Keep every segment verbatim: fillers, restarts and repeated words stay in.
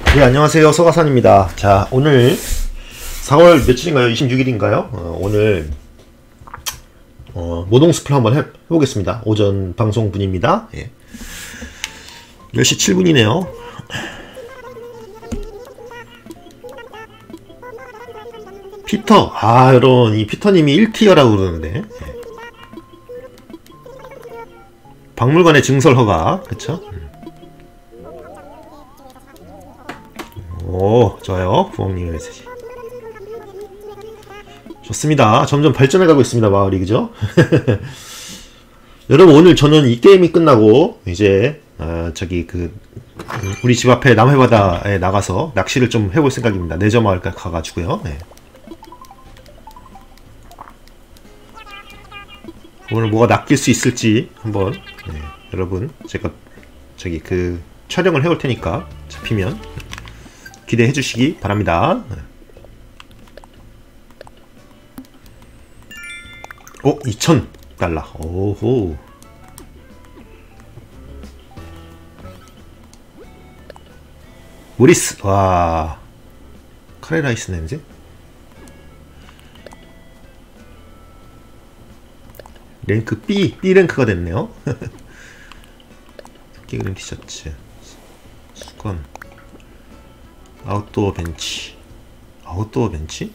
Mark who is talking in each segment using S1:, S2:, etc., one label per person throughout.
S1: 네, 안녕하세요. 서가산입니다. 자, 오늘 사월 며칠인가요? 이십육 일인가요? 어, 오늘 어, 모동 스플 한번 해, 해보겠습니다. 오전 방송분입니다. 예. 열 시 칠 분이네요. 피터, 아, 여러분, 이 피터님이 일 티어라고 그러는데. 예. 박물관의 증설 허가, 그쵸? 오, 좋아요. 부엉님의 메시지. 좋습니다. 점점 발전해가고 있습니다, 마을이, 그죠? 여러분, 오늘 저는 이 게임이 끝나고, 이제, 어, 저기, 그, 우리 집 앞에 남해바다에 나가서 낚시를 좀 해볼 생각입니다. 내저마을까지 가가지고요. 네. 오늘 뭐가 낚일 수 있을지 한번, 네, 여러분, 제가, 저기, 그, 촬영을 해올 테니까, 잡히면, 기대해 주시기 바랍니다. 오, 이천 달러. 오호. 모리스. 와. 카레라이스 냄새? 랭크 B, B 랭크가 됐네요. 토끼 그림 티셔츠. 수건. 아웃도어 벤치. 아웃도어 벤치?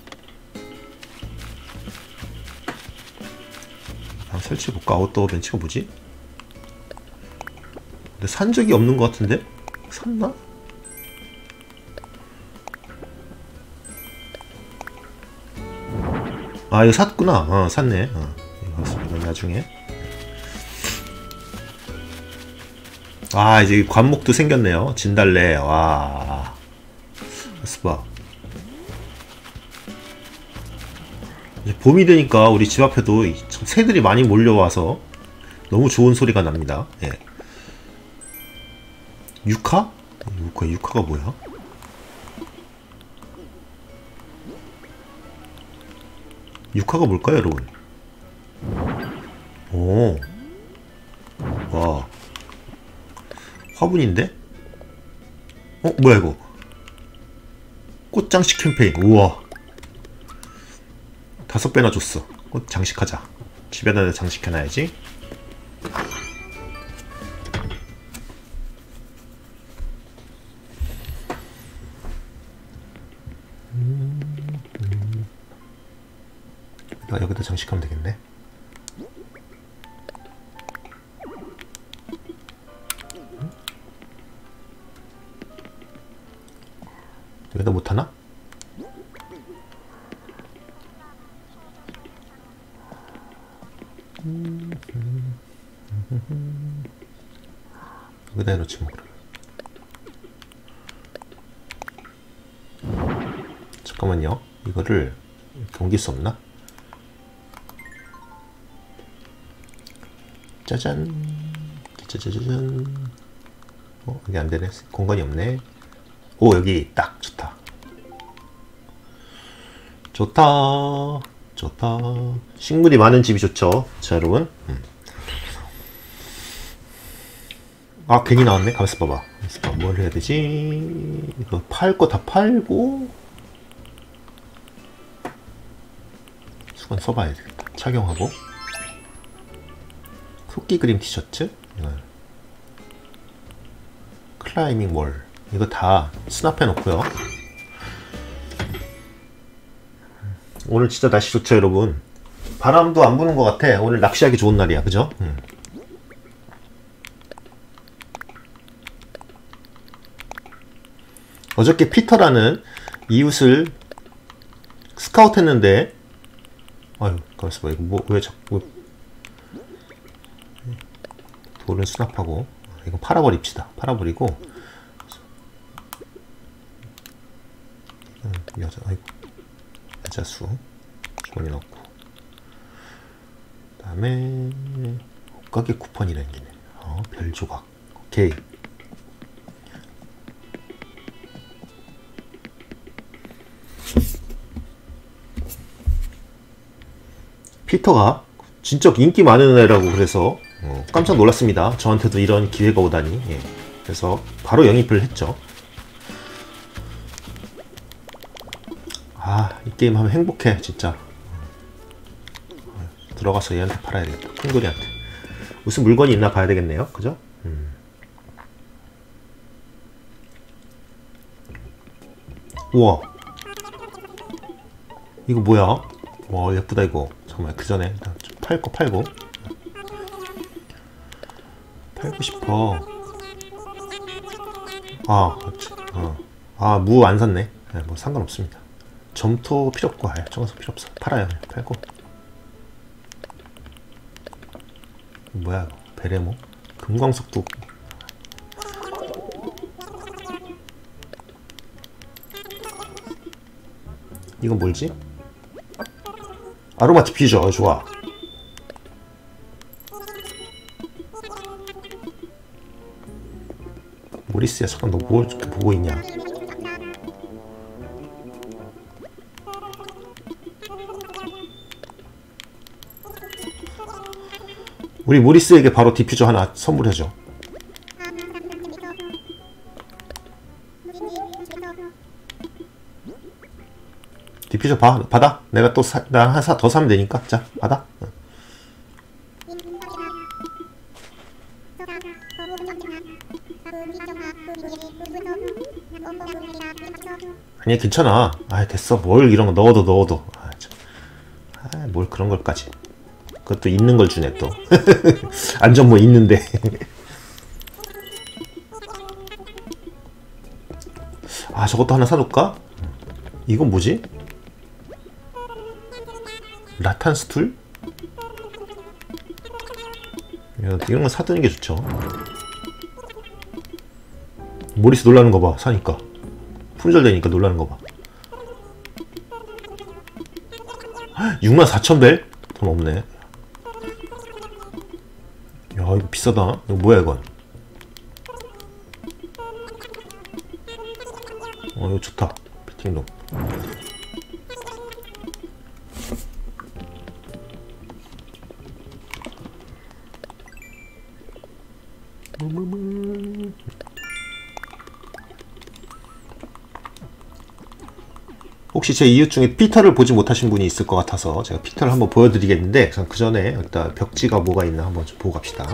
S1: 한번 설치해볼까? 아웃도어 벤치가 뭐지? 근데 산 적이 없는 것 같은데? 샀나? 아, 이거 샀구나. 어, 샀네. 어, 이거, 이거 나중에. 아, 이제 관목도 생겼네요. 진달래. 와. 스파. 이제 봄이 되니까 우리 집 앞에도 새들이 많이 몰려와서 너무 좋은 소리가 납니다. 예. 육화? 육화, 육화가 뭐야? 육화가 뭘까요, 여러분? 오. 와. 화분인데? 어, 뭐야, 이거? 꽃장식 캠페인. 우와. 다섯 배나 줬어. 꽃 장식하자. 집에다 장식해놔야지. 음, 음. 여기다, 여기다 장식하면 되겠네. 여기다 못하나? 여기다 해놓지 뭐. 잠깐만요. 이거를 이렇게 옮길 수 없나? 짜잔. 짜자자잔. 어, 이게 안 되네. 공간이 없네. 오, 여기 딱 좋다. 좋다. 좋다. 식물이 많은 집이 좋죠. 자, 여러분. 음. 아, 괜히 나왔네. 가만있어 봐봐. 가만있어 봐. 뭘 해야 되지? 이거 팔 거 다 팔고 수건 써봐야 되겠다. 착용하고 토끼 그림 티셔츠, 이건 클라이밍 월, 이거 다 수납해 놓고요. 오늘 진짜 날씨 좋죠, 여러분. 바람도 안 부는 것 같아. 오늘 낚시하기 좋은 날이야, 그죠? 음. 어저께 피터라는 이웃을 스카우트 했는데, 아유, 가만있어 봐. 이거 뭐, 왜 자꾸 돌을 수납하고, 이거 팔아버립시다. 팔아버리고, 여자, 아이고, 여자수 주머니 넣고, 그 다음에 옷가게 쿠폰이라는 게 있네. 어, 별조각. 오케이. 피터가 진짜 인기 많은 애라고 그래서 어, 깜짝 놀랐습니다. 저한테도 이런 기회가 오다니. 예. 그래서 바로 영입을 했죠. 아, 이 게임 하면 행복해 진짜. 들어가서 얘한테 팔아야 되겠다. 콩돌이한테 무슨 물건이 있나 봐야 되겠네요. 그죠? 음. 우와, 이거 뭐야? 와, 예쁘다 이거. 정말 그 전에 일단 좀 팔고 팔고 팔고 싶어. 아, 그렇지. 어. 아, 무 안 샀네. 네, 뭐 상관없습니다. 점토 필요 없고, 아, 정화석 필요 없어. 팔아요. 그냥 팔고. 뭐야 이거? 베레모? 금광석도. 이건 뭘지? 아로마 디퓨저. 좋아. 모리스야, 잠깐 너 뭘 이렇게 보고 있냐? 우리 모리스에게 바로 디퓨저 하나 선물해줘. 디퓨저 봐, 받아. 내가 또 사, 나 하나 더 사면 되니까. 자, 받아. 아니, 괜찮아. 아, 됐어. 뭘 이런 거 넣어도 넣어도. 아, 참. 아, 뭘 그런 걸까지. 그것도 있는 걸 주네 또. 안전 뭐 있는데. 아, 저것도 하나 사둘까? 이건 뭐지? 라탄 스툴? 이런 거 사두는 게 좋죠. 모리스 놀라는 거 봐. 사니까 품절되니까 놀라는 거 봐. 육만 사천 벨? 돈 없네. 야, 이거 비싸다. 이거 뭐야 이건? 어, 이거 좋다. 피팅룸. 혹시 제 이웃 중에 피터를 보지 못하신 분이 있을 것 같아서 제가 피터를 한번 보여드리겠는데, 그 전에 일단 벽지가 뭐가 있나 한번 좀 보고 갑시다.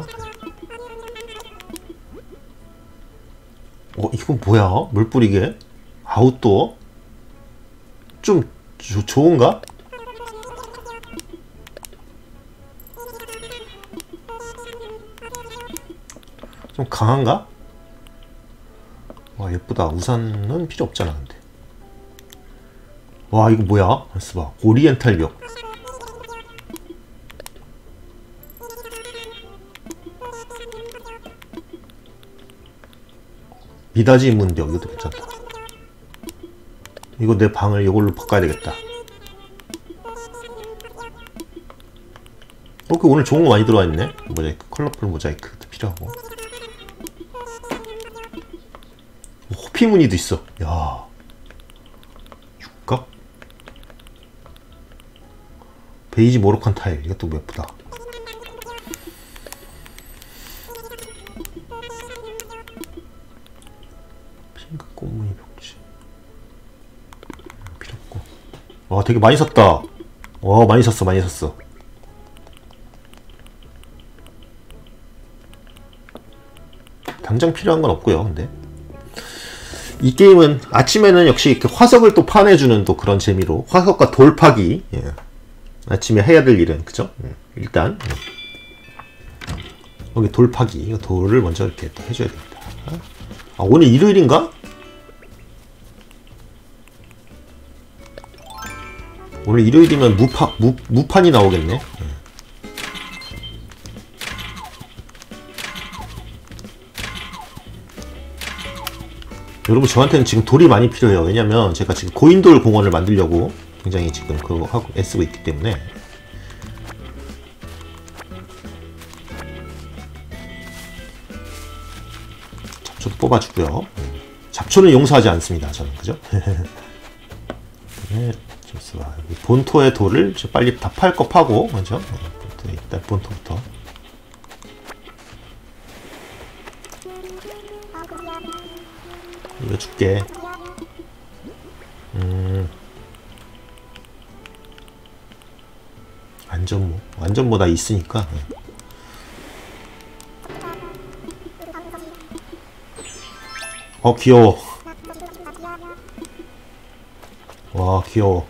S1: 어, 이건 뭐야? 물 뿌리게? 아웃도어? 좀 조, 좋은가? 좀 강한가? 와, 예쁘다. 우산은 필요 없잖아 근데. 와, 이거 뭐야? 벌써 봐. 오리엔탈 벽. 미닫이 문벽. 이것도 괜찮다. 이거 내 방을 이걸로 바꿔야 되겠다. 어, 그 오늘 좋은 거 많이 들어와 있네. 모자이크, 컬러풀 모자이크도 필요하고. 호피 무늬도 있어. 야, 육각? 베이지 모로칸 타일. 이것도 예쁘다. 핑크 꽃무늬 벽지. 필요 없고. 와, 되게 많이 샀다. 와, 많이 샀어, 많이 샀어. 당장 필요한 건 없고요. 근데 이 게임은 아침에는 역시 이렇게 화석을 또 파내주는 또 그런 재미로 화석과 돌 파기. 예. 아침에 해야 될 일은 그죠? 예. 일단 예. 여기 돌 파기. 이거 돌을 먼저 이렇게 또 해줘야 됩니다. 아, 오늘 일요일인가? 오늘 일요일이면 무파, 무, 무판이 나오겠네. 예. 여러분, 저한테는 지금 돌이 많이 필요해요. 왜냐면 제가 지금 고인돌 공원을 만들려고 굉장히 지금 그거 하고 애쓰고 있기 때문에. 잡초도 뽑아주고요. 잡초는 용서하지 않습니다. 저는. 그죠? 네, 본토의 돌을 빨리 다 팔 거 파고, 먼저. 일단 본토부터. 이거 줄게. 음, 완전 뭐 완전 뭐 다 있으니까. 어 귀여워. 와 귀여워.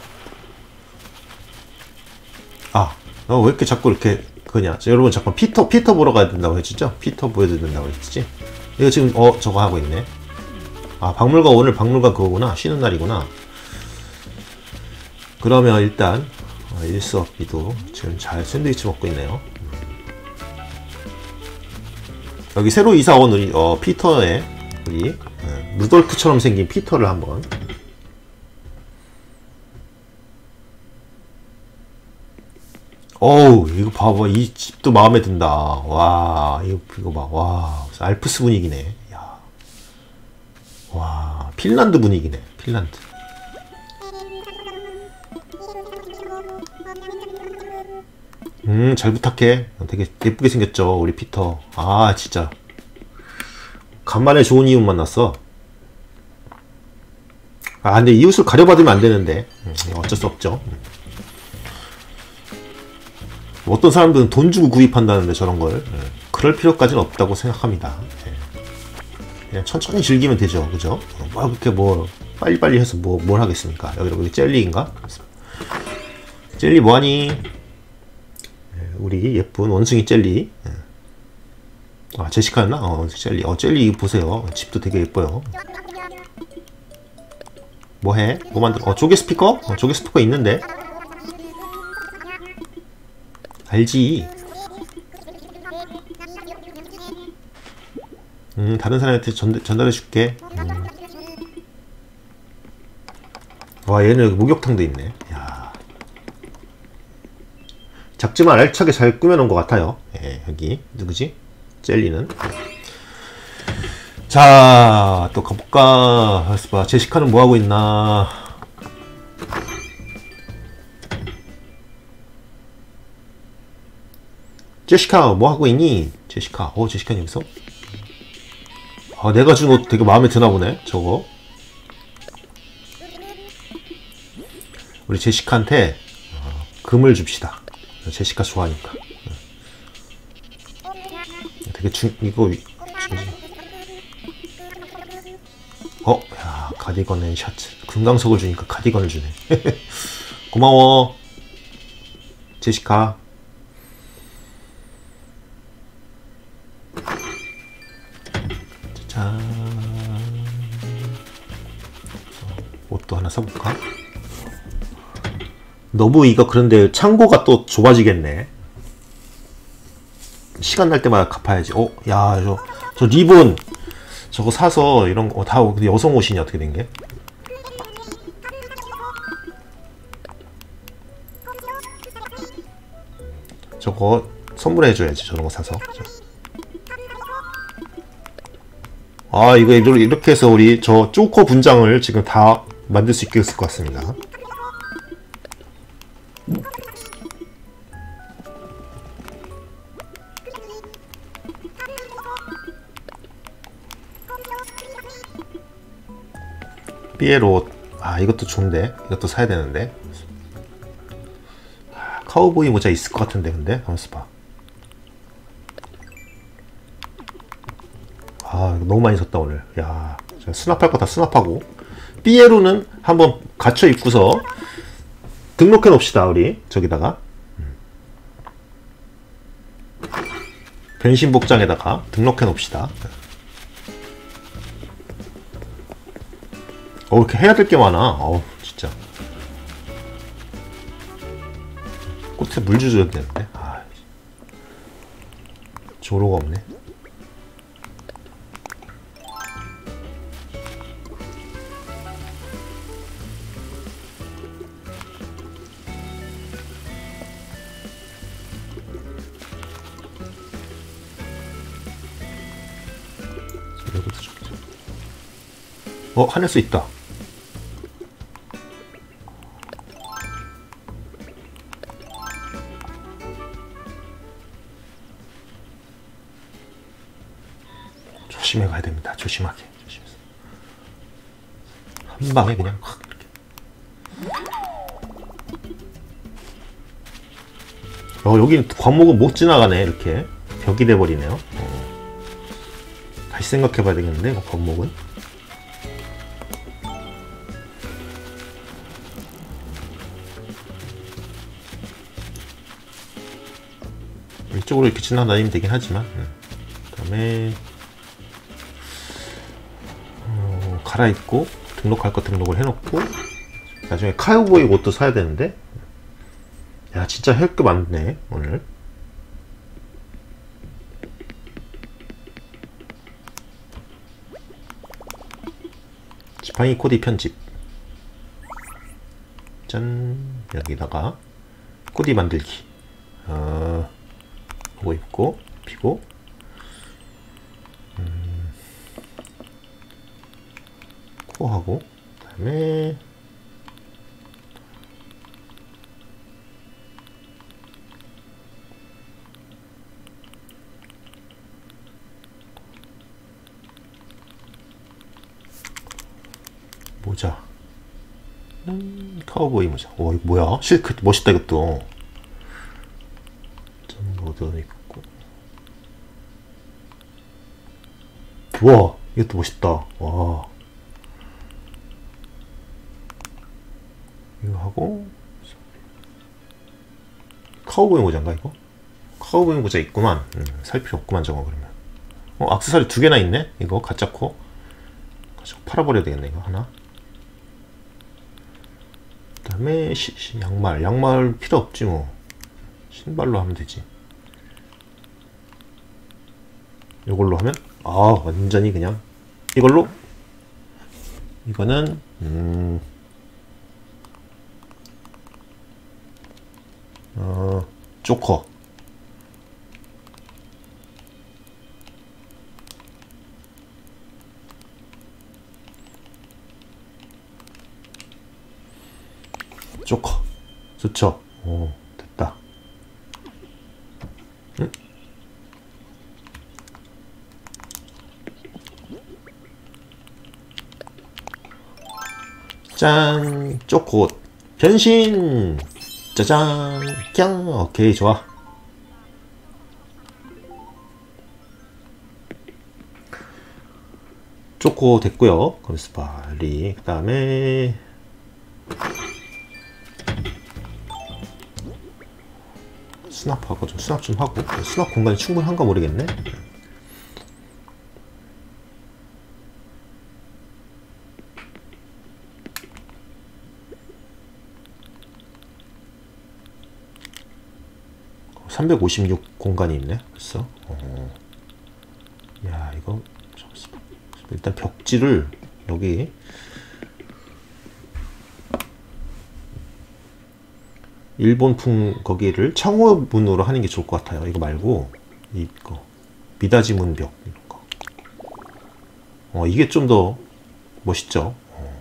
S1: 아, 어, 왜 이렇게 자꾸 이렇게 그냐? 여러분 잠깐 피터 피터 보러 가야 된다고 했죠? 피터 보여줘야 된다고 했지? 이거 지금 어 저거 하고 있네. 아 박물관 오늘 박물관 그거구나. 쉬는 날이구나. 그러면 일단 어, 일수업비도 지금 잘 샌드위치 먹고 있네요. 여기 새로 이사 온 우리 어, 피터의 우리 어, 루돌프처럼 생긴 피터를 한번. 어우 이거 봐봐. 이 집도 마음에 든다. 와 이거 이거 봐. 와 알프스 분위기네. 야. 와 핀란드 분위기네. 핀란드. 음 잘 부탁해. 되게 예쁘게 생겼죠 우리 피터. 아 진짜 간만에 좋은 이웃 만났어. 아 근데 이웃을 가려받으면 안 되는데 음, 어쩔 수 없죠. 어떤 사람들은 돈 주고 구입한다는데 저런 걸 예. 그럴 필요까지는 없다고 생각합니다. 예. 그냥 천천히 즐기면 되죠, 그죠? 뭐 그렇게 뭐 빨리빨리 해서 뭐 뭘 하겠습니까? 여기 여기 젤리인가? 젤리 뭐하니? 예, 우리 예쁜 원숭이 젤리. 예. 아 제시카였나? 어 젤리. 어 젤리 보세요. 집도 되게 예뻐요. 뭐해? 뭐 만들? 어 조개 스피커? 어, 조개 스피커 있는데. 알지. 음, 다른 사람한테 전, 전달해 줄게. 음. 와, 얘는 여기 목욕탕도 있네. 야. 작지만 알차게 잘 꾸며놓은 것 같아요. 예, 여기. 누구지? 젤리는. 자, 또 가볼까? 알았어 봐. 제시카는 뭐하고 있나? 제시카 뭐하고 있니? 제시카. 어 제시카는 여기서? 아 내가 준 옷 되게 마음에 드나 보네 저거. 우리 제시카한테 어, 금을 줍시다. 제시카 좋아하니까. 되게 중 이거 중... 어? 야 가디건 앤 셔츠. 금강석을 주니까 가디건을 주네. 고마워 제시카. 자, 옷도 하나 사볼까? 너무 이거 그런데 창고가 또 좁아지겠네. 시간 날 때마다 갚아야지. 어, 야, 저, 저 리본 저거 사서 이런 거 다 여성 옷이냐 어떻게 된 게? 저거 선물해줘야지 저런 거 사서. 아 이거 이렇게 해서 우리 저 쪼커 분장을 지금 다 만들 수 있게 됐을 것 같습니다. 삐에로. 아 이것도 좋은데 이것도 사야 되는데. 아, 카우보이 모자 있을 것 같은데 근데 가만있어 봐. 아 너무 많이 샀다 오늘. 야 수납할 거 다 수납하고. 삐에로는 한번 갇혀 입고서 등록해 놓읍시다 우리 저기다가. 변신 복장에다가 등록해 놓읍시다. 어 이렇게 해야 될 게 많아. 어우 진짜 꽃에 물 주셔야 되는데. 아 조로가 없네. 어 하늘 수 있다. 조심해 가야 됩니다. 조심하게. 조심해서. 한 방에 그냥 확 이렇게. 어, 여긴 과목은 못 지나가네. 이렇게 벽이 돼버리네요. 어. 다시 생각해봐야 되겠는데 이거 과목은. 이쪽으로 이렇게 지나다니면 되긴 하지만. 그 다음에 어, 갈아입고 등록할 거 등록을 해놓고 나중에 카우보이 옷도 사야 되는데. 야, 진짜 할 게 많네 오늘. 지팡이 코디 편집. 짠. 여기다가 코디 만들기. 어, 이거 입고 피고. 음, 코하고 그 다음에 모자. 음, 카우보이 모자. 와, 이거 뭐야? 실크 멋있다 이것도. 모드 있고. 와, 이것도 멋있다. 와. 이거 하고 카우보이 모자인가 이거? 카우보이 모자 있구만. 음, 살 필요 없구만 저거 그러면. 어, 액세서리 두 개나 있네. 이거 가짜코. 가짜코 팔아버려야 되겠네 이거 하나. 그 다음에 시, 시, 양말. 양말 필요 없지 뭐. 신발로 하면 되지. 이걸로 하면 아 완전히 그냥 이걸로 이거는 음, 어, 조커. 조커 좋죠. 오, 됐다. 응? 짠! 쪼코 변신! 짜잔! 짱! 오케이, 좋아. 쪼코 됐고요. 검스파리. 그 다음에 수납하고 좀 수납 좀 하고. 수납 공간이 충분한가 모르겠네. 삼백오십육 공간이 있네 벌써. 어. 야, 이거 일단 벽지를 여기 일본풍 거기를 창호문으로 하는 게 좋을 것 같아요. 이거 말고 이거 미다지 문벽 이런 거. 어, 이게 좀 더 멋있죠. 어.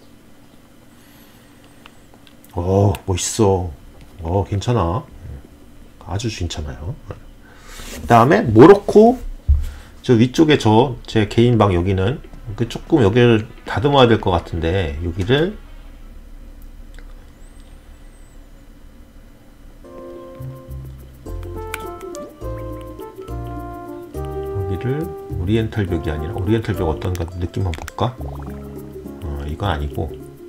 S1: 어, 멋있어. 어, 괜찮아. 아주 괜찮아요. 그 다음에 모로코 저 위쪽에 저 제 개인 방 여기는 그 조금 여기를 다듬어야 될 것 같은데 여기를 여기를 오리엔탈 벽이 아니라 오리엔탈 벽 어떤가 느낌 한번 볼까? 어, 이건 아니고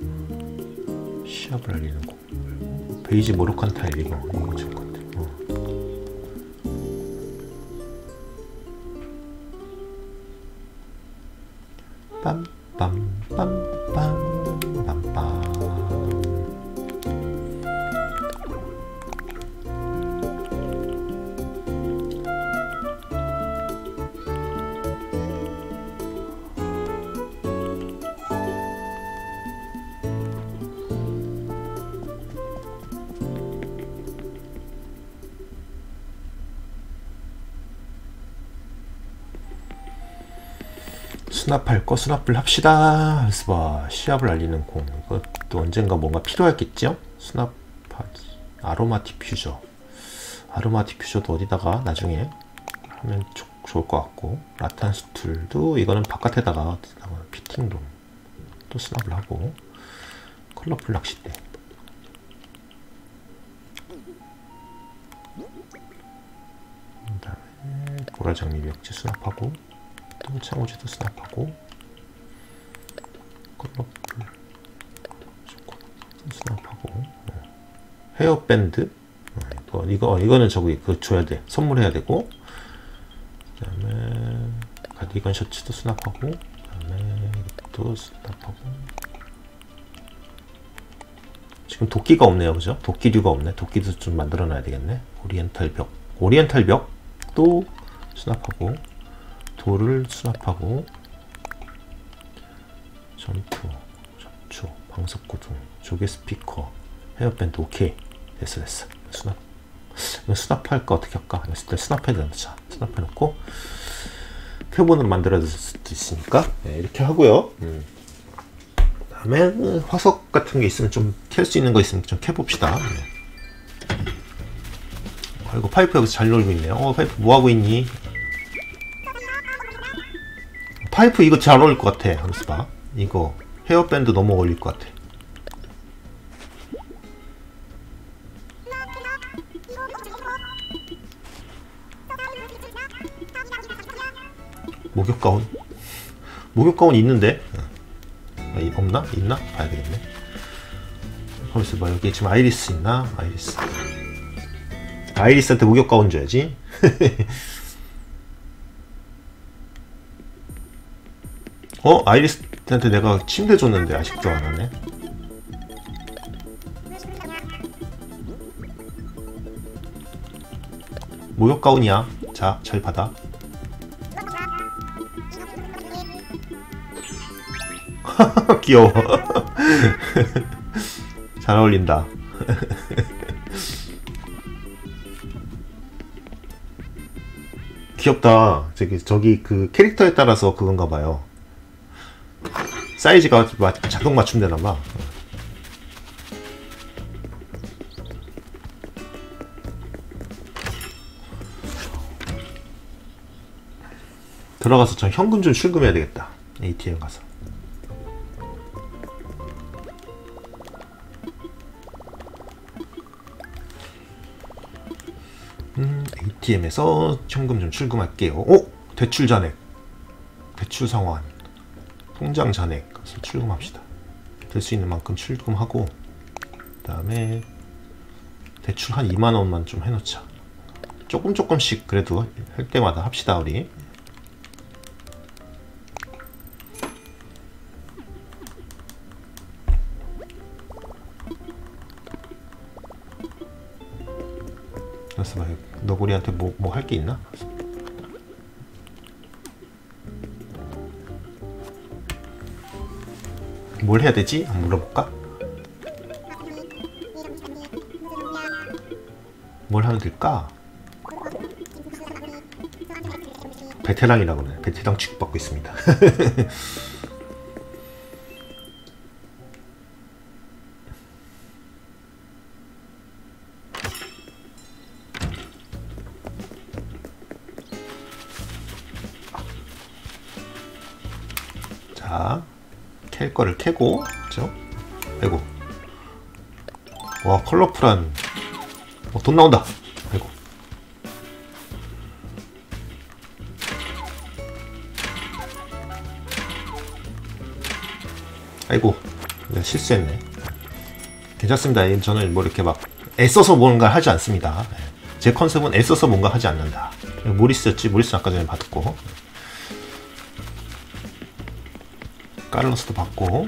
S1: 시합을 알리는 거 베이지 모로칸 타일 이거 이거 좋을 것 같아. 빰빰빰빰빰빰. 수납할 거 수납을 합시다. 그래서 봐, 시합을 알리는 공. 이것도 언젠가 뭔가 필요했겠죠? 수납하기. 아로마 디퓨저. 아로마 디퓨저도 어디다가 나중에 하면 조, 좋을 것 같고. 라탄스 툴도 이거는 바깥에다가 어디다가 피팅룸 또 수납을 하고. 컬러풀 낚싯대. 보라장미벽지 수납하고, 또 창호지도 수납하고, 컬러풀 수납하고, 헤어밴드, 이거, 이거, 이거는 저기 그 줘야 돼. 선물해야 되고, 그 다음에 가디건 셔츠도 수납하고, 그 다음에 이것도 수납하고. 지금 도끼가 없네요, 그죠? 도끼류가 없네. 도끼도 좀 만들어 놔야 되겠네. 오리엔탈 벽, 오리엔탈 벽도 수납하고, 돌을 수납하고, 점프, 점초, 방석구동, 조개 스피커, 헤어밴드. 오케이, 됐어 됐어. 수납. 이거 수납할까 어떻게 할까? 일단 수납해야 된다. 자, 수납해놓고 표본으로 만들어야 될 수도 있으니까 네, 이렇게 하고요. 음. 그다음에 화석 같은 게 있으면 좀 캘 수 있는 거 있으면 좀 캐봅시다. 네. 아이고, 파이프 여기서 잘 놀고 있네요. 어, 파이프 뭐 하고 있니? 파이프 이거 잘 어울릴 것 같아. 한번 봐. 이거 헤어밴드 너무 어울릴 것 같아. 목욕 가운? 목욕 가운 있는데? 아, 없나? 있나? 봐야 되겠네. 거기서 봐. 여기 지금 아이리스 있나? 아이리스. 아이리스한테 목욕 가운 줘야지. 어? 아이리스한테 내가 침대 줬는데 아직도 안 하네. 목욕 가운이야. 자, 잘 받아. 귀여워. 잘 어울린다. 귀엽다. 저기, 저기 그 캐릭터에 따라서 그건가 봐요. 사이즈가 자동 맞춤되나봐. 들어가서 저 현금 좀 출금해야 되겠다. 에이티엠 가서. 음, 에이티엠에서 현금 좀 출금할게요. 오! 대출 잔액. 대출 상환. 통장 잔액. 그래서 출금합시다. 될 수 있는 만큼 출금하고, 그 다음에 대출 한 이만 원만 좀 해놓자. 조금 조금씩 그래도 할 때마다 합시다, 우리. 그래서 막 너구리한테 뭐 뭐 할 게 있나? 뭘 해야 되지? 한번 물어볼까? 뭘 하면 될까? 베테랑이라고 하네. 베테랑 취급받고 있습니다. 자, 캘 거를 캐고, 그죠? 아이고. 와, 컬러풀한. 어, 돈 나온다. 아이고. 아이고. 내가 실수했네. 괜찮습니다. 저는 뭐 이렇게 막 애써서 뭔가 하지 않습니다. 제 컨셉은 애써서 뭔가 하지 않는다. 모리스였지? 모리스 아까 전에 받았고. 칼로스도 받고.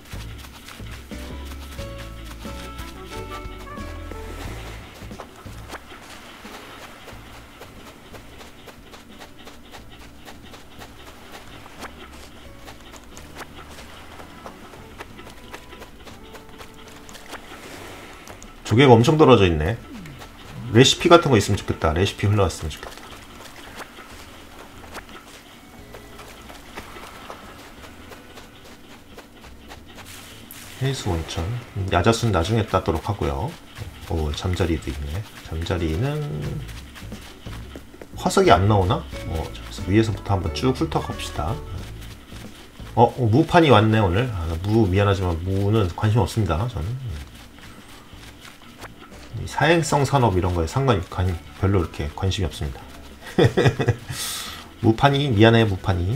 S1: 조개가 엄청 떨어져 있네. 레시피 같은 거 있으면 좋겠다. 레시피 흘러왔으면 좋겠다. 해수 온천. 야자수는 나중에 따도록 하고요. 오, 잠자리도 있네. 잠자리는 화석이 안 나오나? 어, 그래서 위에서부터 한번 쭉 훑어갑시다. 어, 어, 무판이 왔네 오늘. 아, 무 미안하지만 무는 관심 없습니다. 저는 사행성 산업 이런 거에 상관이 관, 별로 이렇게 관심이 없습니다. 무판이 미안해 무판이.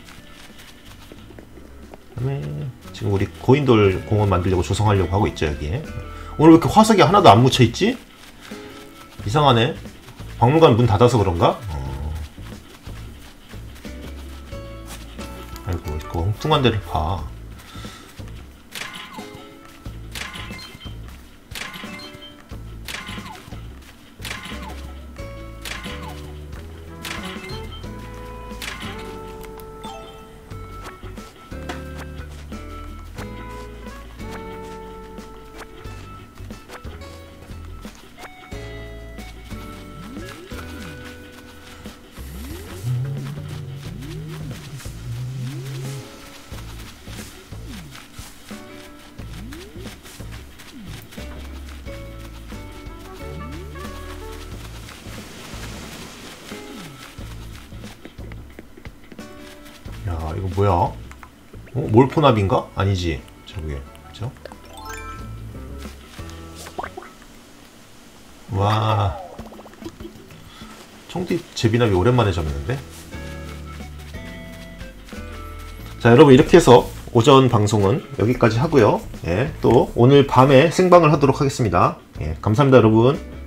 S1: 그다음에 지금 우리 고인돌 공원 만들려고 조성하려고 하고 있죠 여기에. 오늘 왜 이렇게 화석이 하나도 안 묻혀 있지? 이상하네. 박물관 문 닫아서 그런가? 어. 아이고 이거 엉뚱한 데를 봐. 야 이거 뭐야? 어? 몰포납인가? 아니지 저게 그죠? 와 총띠 제비납이 오랜만에 잡는데. 자 여러분 이렇게 해서 오전 방송은 여기까지 하고요. 예, 또 오늘 밤에 생방을 하도록 하겠습니다. 예, 감사합니다 여러분.